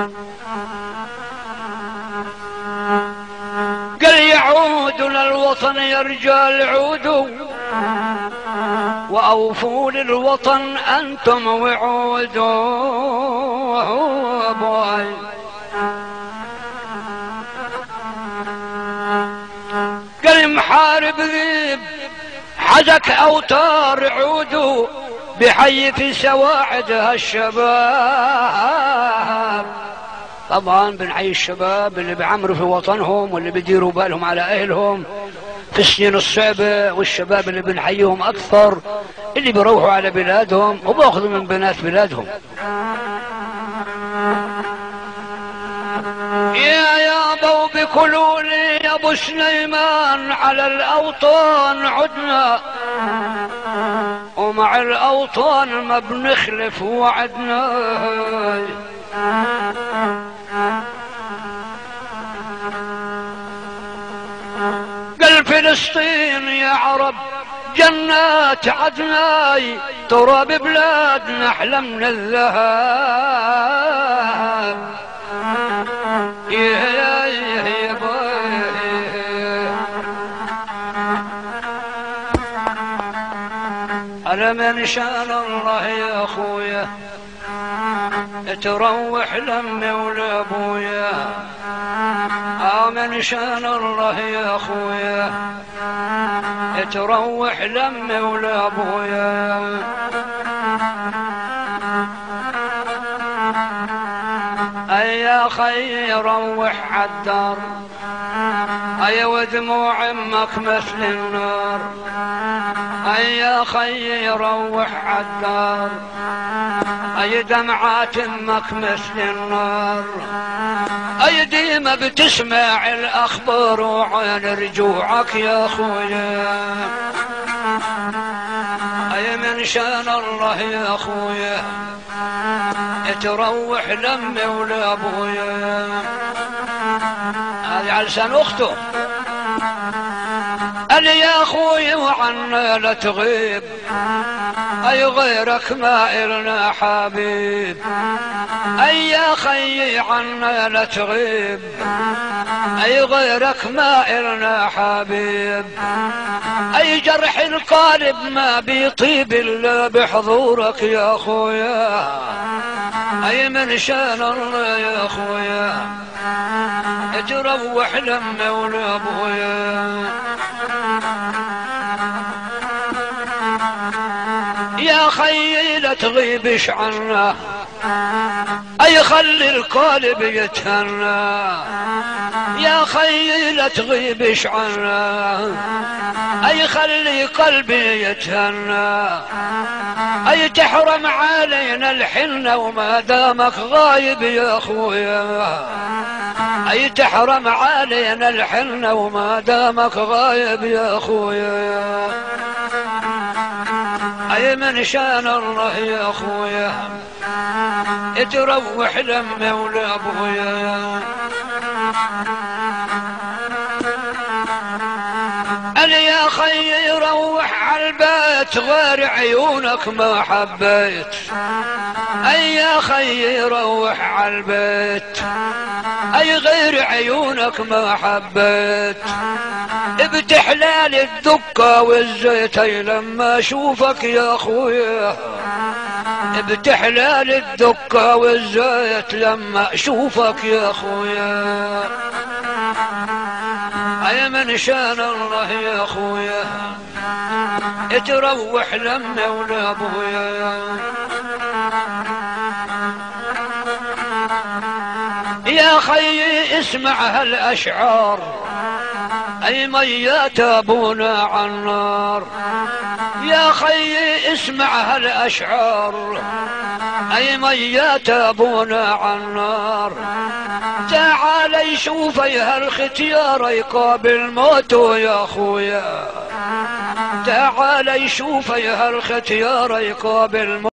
قال يعود للوطن يا رجال عودوا وأوفوا للوطن أنتم وعودوا باي. قال محارب ذيب حزك أوتار عودوا بحي في سواعدها الشباب. طبعا بنحيي الشباب اللي بعمروا في وطنهم واللي بيديروا بالهم على أهلهم في السنين الصعبة، والشباب اللي بنحييهم أكثر اللي بيروحوا على بلادهم وباخذوا من بنات بلادهم. يا يابا بكلوا لي يا ابو سليمان على الأوطان عدنا ومع الأوطان ما بنخلف وعدنا. قال فلسطين يا عرب جنات عدناي تراب بلادنا احلى من الذهب. على من شان الله يا اخويا تروح لمي ولابويا. من شان الله يا اخويا تروح لمي ولابويا. اي يا خي روح عالدار اي ودموع امك مثل النار. اي يا خي روح عالدار اي دمعات امك مثل النار. اي ديما بتسمع الاخبار وعين رجوعك يا خويا. اي من شان الله يا خويا تروح لمي ولابويا. هذه على لسان اخته. قال يا اخوي وعنا لا تغيب اي غيرك ما إلنا حبيب. اي يا خي عنا لا تغيب اي غيرك ما إلنا حبيب. اي جرح القالب ما بيطيب الا بحضورك يا اخويا. اي من شان الله يا اخويا تروح لمي ولابويا. يا خي لا تغيبش عنا اي خلي القالب يتهنى. يا خي لا تغيبش عنا اي خلي قلبي يتهنى. اي تحرم علينا الحنة وما دامك غايب يا اخويا. اي تحرم علينا الحنة وما دامك غايب يا اخويا. اي من شان الله يا اخويا تروح لمي ولابويا. قال يا خي روح عالبيت غير عيونك ما حبيت. اي يا خي روح عالبيت اي غير عيونك ما حبيت. بتحلال الدكة والزيتي لما اشوفك يا اخويا. بتحلال الدكة والزيت لما اشوفك يا اخويا. اي من شان الله يا اخويا تروح لمي ولابويا. يا خي اسمع هالاشعار اي ميات ابونا عالنار. يا خي اسمع هالاشعار اي ميات ابونا عالنار. تعال شوفي هالختيار يقابل موته يا اخويا. تعال شوفي هالختيار يقابل